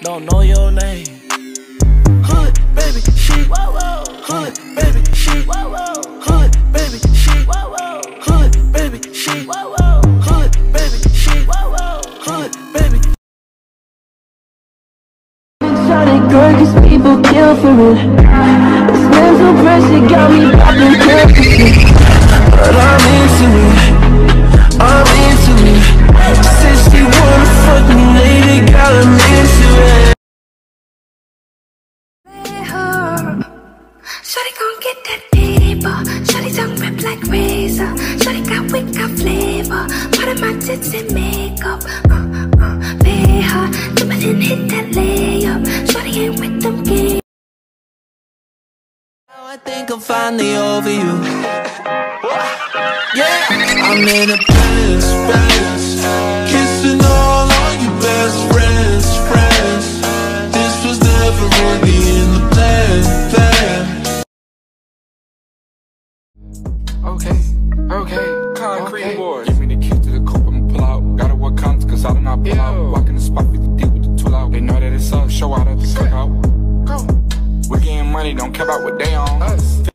don't know your name. Hood, baby, she. Hood, baby, she. Hood, baby, she. Hood, baby, she. Hood, baby, she. Hood, baby. Exotic girl, cause people kill for it. This mental pressure got me popping pills for shit. But I'm into it, I'm into it. Said she wanna fuck me later, girl, I'm into it. Shawty gon' get that paper. Shawty tongue rip like razor. Shawty got wick, got flavor. Part of my tits and makeup. Pay her, jump in and hit that layup. Shawty ain't with them games. Now I think I'm finally over you. Yeah, I'm in a place, kissing all on your best friends. This was never really in the plan. Okay, concrete boys. Give me the keys to the coupe, I'ma pull out. Gotta work counts, cause I do not pull out. Walk in the spot, 50 deep with the tool out. They know that it's up, show out at the cookout. Go. We getting money, don't care about what they on.